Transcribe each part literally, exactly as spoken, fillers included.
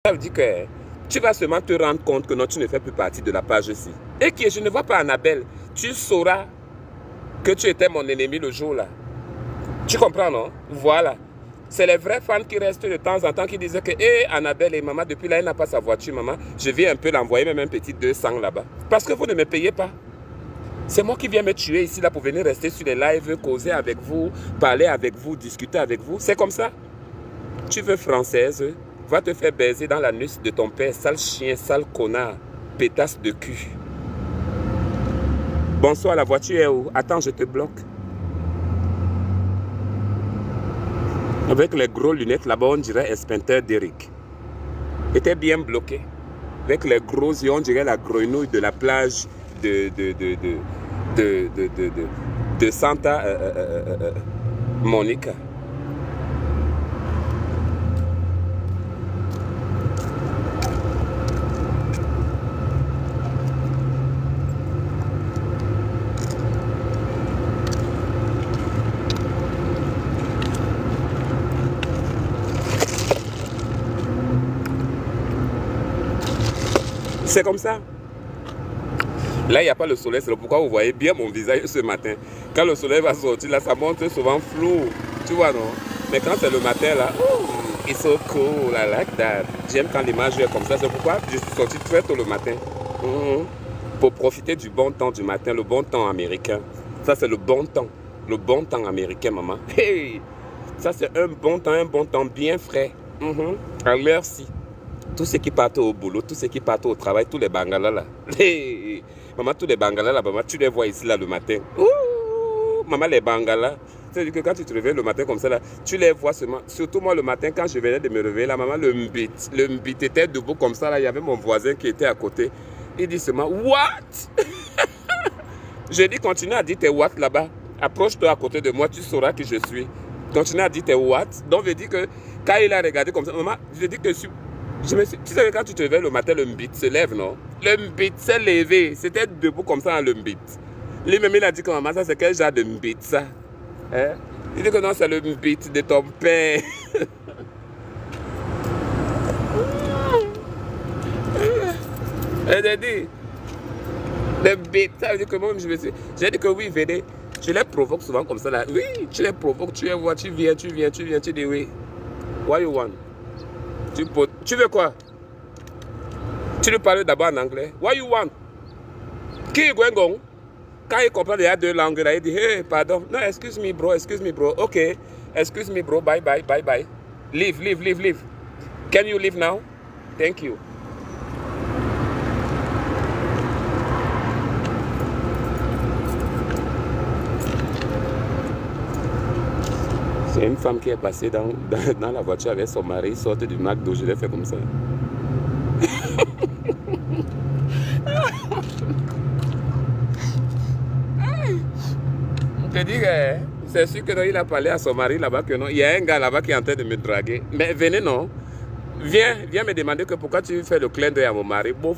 Ça veut dire que tu vas seulement te rendre compte que non, tu ne fais plus partie de la page-ci. Et que je ne vois pas Annabelle. Tu sauras que tu étais mon ennemi le jour-là. Tu comprends, non? Voilà. C'est les vrais fans qui restent de temps en temps qui disaient que hey, Annabelle et maman, depuis là, elle n'a pas sa voiture, maman. Je viens un peu l'envoyer, même un petit deux cents là-bas. Parce que vous ne me payez pas. C'est moi qui viens me tuer ici là pour venir rester sur les lives, causer avec vous, parler avec vous, discuter avec vous. C'est comme ça. Tu veux française, va te faire baiser dans la nuque de ton père, sale chien, sale connard, pétasse de cul. Bonsoir, la voiture est où? Attends, je te bloque. Avec les gros lunettes là-bas, on dirait Espinter d'Eric. Était bien bloqué. Avec les gros yeux, on dirait la grenouille de la plage de, de, de, de, de, de, de, de, de Santa euh, euh, euh, euh, Monica. C'est comme ça. Là, il n'y a pas le soleil, c'est pourquoi vous voyez bien mon visage ce matin. Quand le soleil va sortir, là, ça montre souvent flou. Tu vois, non? Mais quand c'est le matin, là, oh, it's so cool, I like that. J'aime quand l'image est comme ça. C'est pourquoi je suis sorti très tôt le matin. Mm-hmm. Pour profiter du bon temps du matin, le bon temps américain. Ça, c'est le bon temps. Le bon temps américain, maman. Hey! Ça, c'est un bon temps, un bon temps bien frais. Mm-hmm. À l'heure-ci. Tous ceux qui partent au boulot, tous ceux qui partent au travail, tous les bangalas là. Hey, maman, tous les bangalas là, maman, tu les vois ici là le matin. Ouh, maman, les bangalas. C'est-à-dire que quand tu te réveilles le matin comme ça là, tu les vois seulement. Surtout moi le matin, quand je venais de me réveiller là, maman, le mbit, le mbit était debout comme ça là. Il y avait mon voisin qui était à côté. Il dit seulement, what? Je dis, continue à dire tes what là-bas. Approche-toi à côté de moi, tu sauras qui je suis. Continue à dire tes what. Donc, je dis que quand il a regardé comme ça, maman, je dis que je suis. Je me suis, tu sais que quand tu te réveilles le matin, le mbit se lève, non? Le mbit s'est levé. C'était debout comme ça, le mbit. Lui-même, il a dit que maman, ça, c'est quel genre de mbit, ça? Hein? Il dit que non, c'est le mbit de ton père. J'ai dit, le mbit, ça veut dire que moi-même, je me suis. J'ai dit que oui, venez. Tu les provoques souvent comme ça, là. Oui, tu les provoques, tu les vois, tu viens, tu viens, tu viens, tu dis oui. What you want? Tu, tu veux quoi? Tu lui parles d'abord en anglais. What you want? Qui est Gwengon? Quand il comprend qu'il y a deux langues, là, il dit, hey, pardon. Non, excuse me, bro, excuse me, bro. Ok, excuse me, bro, bye, bye, bye, bye. Leave, leave, leave, leave. Can you leave now? Thank you. C'est une femme qui est passée dans, dans, dans la voiture avec son mari, sorte du McDo, je l'ai fait comme ça. Je te dis que c'est sûr que non, il a parlé à son mari là-bas que non. Il y a un gars là-bas qui est en train de me draguer. Mais venez non. Viens, viens me demander que pourquoi tu fais le clin d'œil à mon mari. Bouf.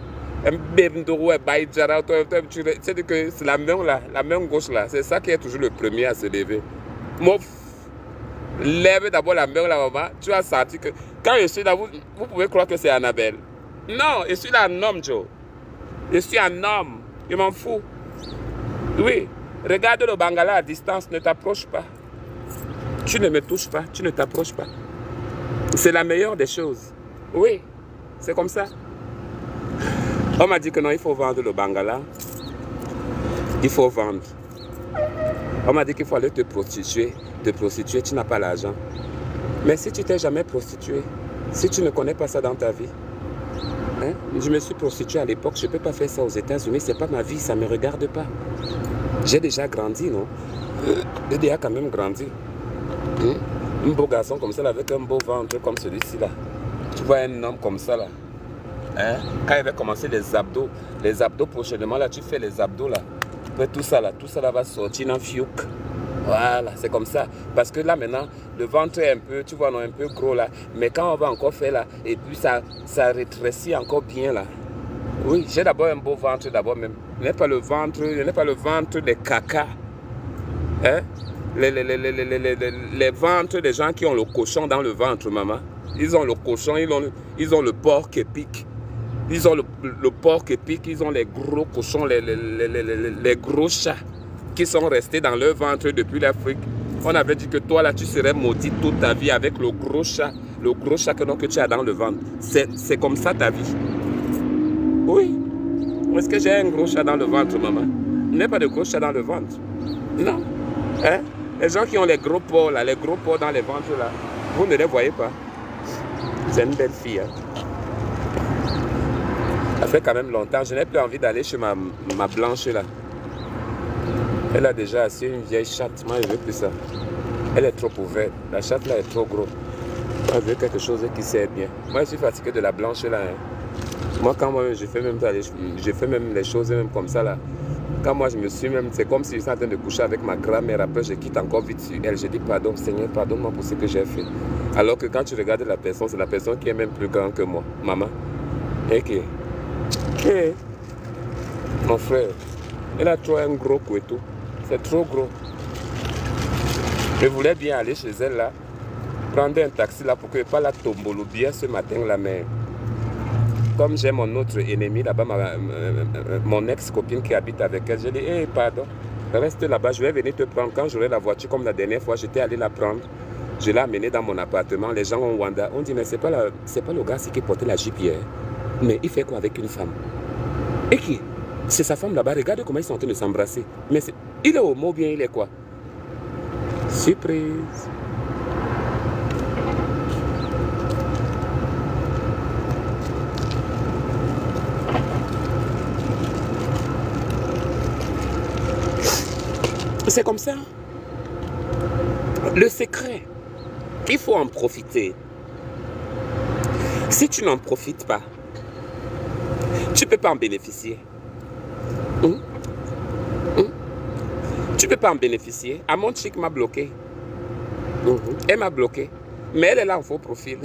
C'est que c'est la main là, la main gauche là. C'est ça qui est toujours le premier à se lever. Mouf. Lève d'abord la main là, maman. Tu as senti que quand je suis là, vous, vous pouvez croire que c'est Annabelle. Non, je suis là un homme, Joe. Je suis un homme. Je m'en fous. Oui. Regarde le bangala à distance, ne t'approche pas. Tu ne me touches pas, tu ne t'approches pas. C'est la meilleure des choses. Oui, c'est comme ça. On m'a dit que non, il faut vendre le bangala. Il faut vendre. On m'a dit qu'il faut aller te prostituer. Te prostituer, tu n'as pas l'argent. Mais si tu t'es jamais prostitué, si tu ne connais pas ça dans ta vie, hein, je me suis prostitué à l'époque, je ne peux pas faire ça aux États-Unis, ce n'est pas ma vie, ça ne me regarde pas. J'ai déjà grandi, non? J'ai déjà quand même grandi. Hum? Un beau garçon comme ça, là, avec un beau ventre comme celui-ci, là. Tu vois un homme comme ça, là. Hein? Quand il va commencer les abdos, les abdos prochainement, là, tu fais les abdos, là. Après tout ça, là, tout ça, là, va sortir dans fiouk. Voilà, c'est comme ça. Parce que là, maintenant, le ventre est un peu, tu vois, non, un peu gros, là. Mais quand on va encore faire, là, et puis ça, ça rétrécit encore bien, là. Oui, j'ai d'abord un beau ventre, d'abord même. Je n'ai pas le ventre, je n'ai pas le ventre des caca. Hein? Les, les, les, les, les, les, les ventres des gens qui ont le cochon dans le ventre, maman. Ils ont le cochon, ils ont, ils ont le porc qui pique. Ils ont le, le porc qui pique, ils ont les gros cochons, les, les, les, les, les, les gros chats qui sont restés dans leur ventre depuis l'Afrique. On avait dit que toi là, tu serais maudit toute ta vie avec le gros chat, le gros chat que, donc, que tu as dans le ventre. C'est comme ça ta vie. Oui. Est-ce que j'ai un gros chat dans le ventre, maman? Il n'y a pas de gros chat dans le ventre. Non. Hein? Les gens qui ont les gros porcs là, les gros porcs dans les ventres là, vous ne les voyez pas. C'est une belle fille. Hein? Ça fait quand même longtemps. Je n'ai plus envie d'aller chez ma, ma blanche là. Elle a déjà assez une vieille chatte. Moi, je ne veux plus ça. Elle est trop ouverte. La chatte là est trop grosse. Moi, je veux quelque chose qui sert bien. Moi, je suis fatigué de la blanche là. Hein. Moi, quand moi, je fais même, je fais même les choses même comme ça là. Quand moi, je me suis même, c'est comme si je suis en train de coucher avec ma grand-mère. Après, je quitte encore vite sur elle. Je dis pardon, Seigneur, pardonne-moi pour ce que j'ai fait. Alors que quand tu regardes la personne, c'est la personne qui est même plus grande que moi, maman. Et qui hey, mon frère, elle a trop un gros couteau. C'est trop gros. Je voulais bien aller chez elle là, prendre un taxi là pour que je parle à Tombolo bien ce matin là, mais comme j'ai mon autre ennemi là-bas, mon ex-copine qui habite avec elle, je dis, hé, hey, pardon, reste là-bas, je vais venir te prendre. Quand j'aurai la voiture, comme la dernière fois, j'étais allé la prendre. Je l'ai amenée dans mon appartement. Les gens ont Wanda. On dit, mais c'est pas, la, pas le gars qui portait la jupe hier. Mais il fait quoi avec une femme? Et qui? C'est sa femme là-bas. Regarde comment ils sont en train de s'embrasser. Mais est, il est homo ou bien il est quoi? Surprise. C'est comme ça. Le secret, il faut en profiter. Si tu n'en profites pas, tu ne peux pas en bénéficier. Hum? Hum? Tu ne peux pas en bénéficier. Amon Chic m'a bloqué. Hum? Elle m'a bloqué. Mais elle est là en faux profil.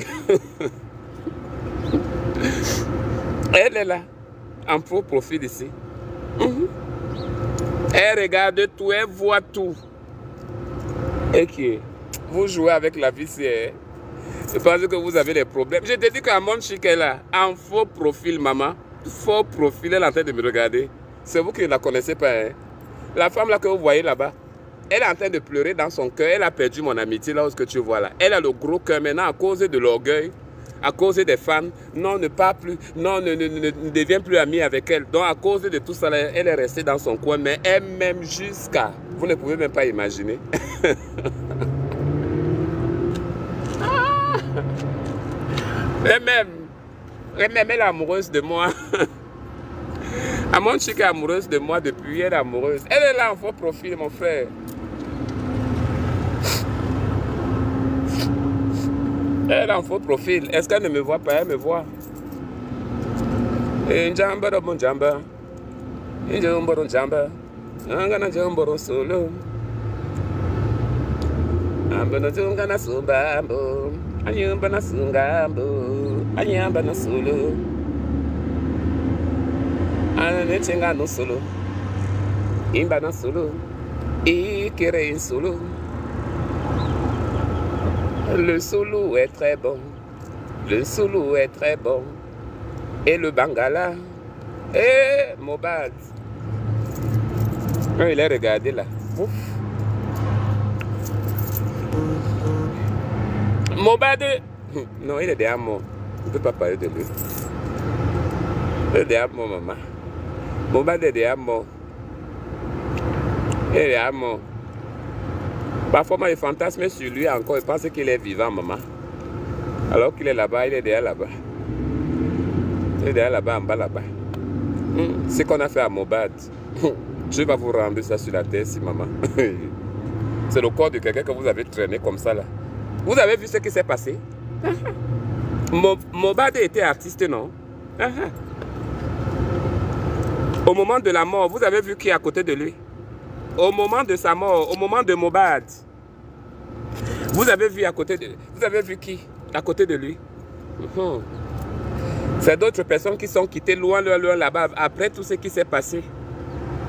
Elle est là en faux profil ici. Hum? Elle regarde tout, elle voit tout. Et que vous jouez avec la vie, c'est parce que vous avez des problèmes. Je te dis qu'Amon Chic est là, en faux profil, maman. Faux profil, elle est en train de me regarder. C'est vous qui ne la connaissez pas. Hein? La femme là que vous voyez là-bas, elle est en train de pleurer dans son cœur. Elle a perdu mon amitié là où ce que tu vois là. Elle a le gros cœur maintenant à cause de l'orgueil, à cause des fans. Non, ne pas plus, non, ne, ne, ne, ne deviens plus ami avec elle. Donc à cause de tout ça, elle est restée dans son coin. Mais elle m'aime jusqu'à... Vous ne pouvez même pas imaginer. Elle m'aime. Elle m'aime, elle est amoureuse de moi. Amon Chic est amoureuse de moi depuis, elle est amoureuse. Elle est là en faux profil, mon frère. Elle est en faux profil. Est-ce qu'elle ne me voit pas? Elle me voit. Njamba do njamba. Njamba njamba. Angana njamba solo. Ambana zungana subambo. Anyamba na sungambo. Anyamba na solo. Anechenga no solo. Imba na solo. Ikere in solo. Le solo est très bon. Le solo est très bon. Et le bangala. Et Mobad. Il est regardé là. Ouf. Mobad. Non, il est déjà mort. On ne peut pas parler de lui. Il est déjà mort, maman. Mobad est déjà mort. Il est déjà mort. Parfois, moi, je fantasme sur lui encore. Je pense qu'il est vivant, maman. Alors qu'il est là-bas, il est déjà là-bas. Il est déjà là-bas, en bas, là-bas. Hum, ce qu'on a fait à Mobad. Je vais vous rendre ça sur la tête, si maman. C'est le corps de quelqu'un que vous avez traîné comme ça, là. Vous avez vu ce qui s'est passé? Mobad était artiste, non? Au moment de la mort, vous avez vu qui est à côté de lui? Au moment de sa mort, au moment de Mobad, vous avez vu à côté de, vous avez vu qui à côté de lui? Mmh. C'est d'autres personnes qui sont quittées loin, loin, loin là-bas après tout ce qui s'est passé.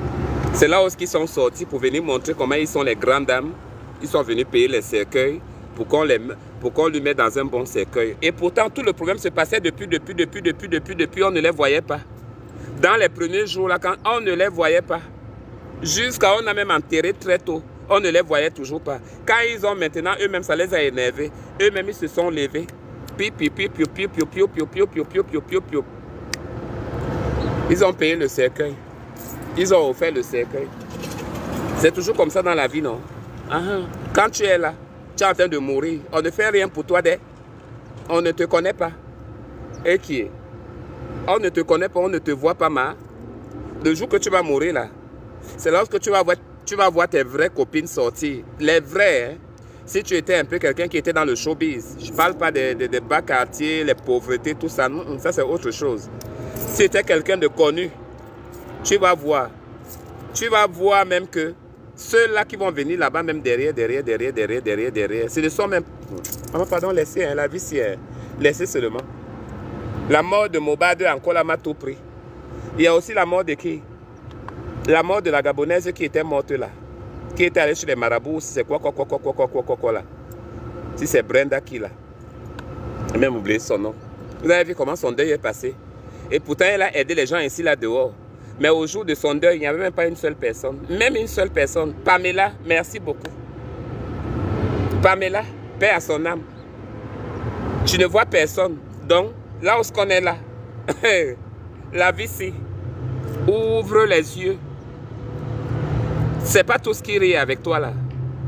C'est là où ils sont sortis pour venir montrer comment ils sont les grandes dames. Ils sont venus payer les cercueils. pour qu'on qu'on lui mette dans un bon cercueil. Et pourtant, tout le problème se passait depuis, depuis, depuis, depuis, depuis, depuis, on ne les voyait pas. Dans les premiers jours, là, quand on ne les voyait pas, jusqu'à on a même enterré très tôt, on ne les voyait toujours pas. Quand ils ont maintenant, eux-mêmes, ça les a énervés. Eux-mêmes, ils se sont levés. Pi, pi, pi, pi, pi, pi, pi, pi, pi, pi, pi, pi, pi, pi. Ils ont payé le cercueil. Ils ont offert le cercueil. C'est toujours comme ça dans la vie, non? Uh-huh. Quand tu es là, tu es en train de mourir, on ne fait rien pour toi, dès. On ne te connaît pas. Et qui est? On ne te connaît pas, on ne te voit pas, ma. Le jour que tu vas mourir, là, c'est lorsque tu vas voir, tu vas voir tes vraies copines sortir. Les vraies, hein? Si tu étais un peu quelqu'un qui était dans le showbiz, je ne parle pas des, des, des bas quartiers, les pauvretés, tout ça. Non, ça, c'est autre chose. Si tu étais quelqu'un de connu, tu vas voir. Tu vas voir même que ceux-là qui vont venir là-bas, même derrière, derrière, derrière, derrière, derrière, derrière, ce ne sont même... Oh, pardon, laissez, hein, la vie, c'est... Hein, laissez seulement. La mort de Mobad, encore là, m'a tout pris. Il y a aussi la mort de qui? La mort de la Gabonaise qui était morte là. Qui était allée chez les marabouts, c'est quoi, quoi, quoi, quoi, quoi, quoi, quoi, quoi, quoi, là. Si c'est Brenda qui là. J'ai même oublié son nom. Vous avez vu comment son deuil est passé. Et pourtant, elle a aidé les gens ici, là, dehors. Mais au jour de son deuil, il n'y avait même pas une seule personne. Même une seule personne. Pamela, merci beaucoup. Pamela, paix à son âme. Tu ne vois personne. Donc, là où on est là, la vie, c'est ouvre les yeux. C'est pas tout ce qui rit avec toi, là.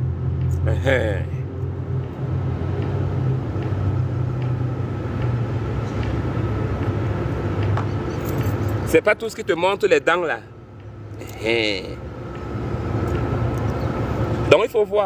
C'est pas tout ce qui te montre les dents là. Donc il faut voir.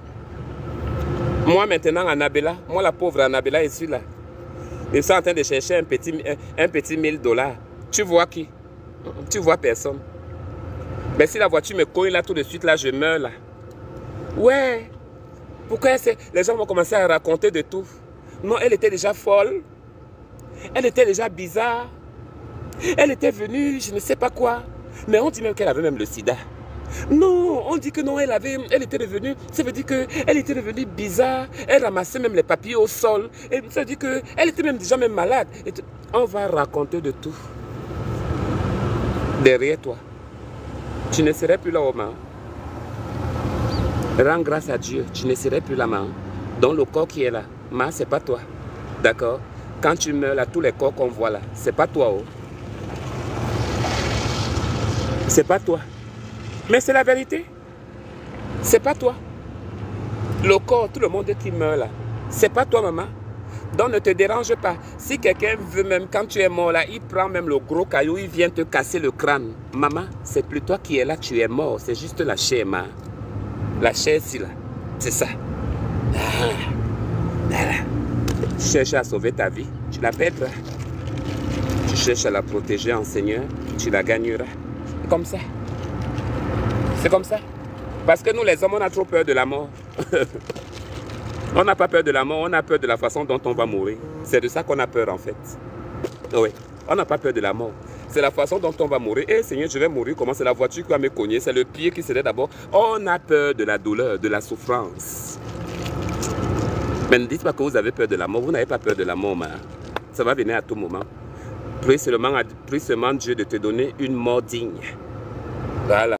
Moi maintenant, Annabella, moi la pauvre Annabella ici là, ils sont en train de chercher un petit, un, un petit mille dollars. Tu vois qui? Tu vois personne. Mais si la voiture me cogne là tout de suite, là je meurs là. Ouais. Pourquoi les gens vont commencer à raconter de tout? Non, elle était déjà folle. Elle était déjà bizarre. Elle était venue, je ne sais pas quoi. Mais on dit même qu'elle avait même le sida. Non, on dit que non, elle avait, elle était revenue. Ça veut dire qu'elle était revenue bizarre. Elle ramassait même les papiers au sol. Et ça veut dire qu'elle était même déjà même malade. Et on va raconter de tout. Derrière toi. Tu ne serais plus là, Omar. Rends grâce à Dieu. Tu ne serais plus là, maman. Donc le corps qui est là, ma, c'est pas toi. D'accord? Quand tu meurs là, tous les corps qu'on voit là, c'est pas toi, oh. C'est pas toi. Mais c'est la vérité. C'est pas toi. Le corps, tout le monde qui meurt là, c'est pas toi, maman. Donc ne te dérange pas. Si quelqu'un veut même, quand tu es mort là, il prend même le gros caillou, il vient te casser le crâne. Maman, c'est plus toi qui es là, tu es mort. C'est juste la chair, ma. La chair, si là. C'est ça. Ah. Voilà. Tu cherches à sauver ta vie, tu la perdras. Tu cherches à la protéger en Seigneur, tu la gagneras. C'est comme ça. C'est comme ça. Parce que nous, les hommes, on a trop peur de la mort. On n'a pas peur de la mort, on a peur de la façon dont on va mourir. C'est de ça qu'on a peur, en fait. Oui, on n'a pas peur de la mort. C'est la façon dont on va mourir. Eh Seigneur, je vais mourir, comment? C'est la voiture qui va me cogner. C'est le pied qui serait d'abord. On a peur de la douleur, de la souffrance. Mais ne dites pas que vous avez peur de la mort. Vous n'avez pas peur de la mort, mais ça va venir à tout moment. Prie seulement, prie seulement Dieu de te donner une mort digne. Voilà.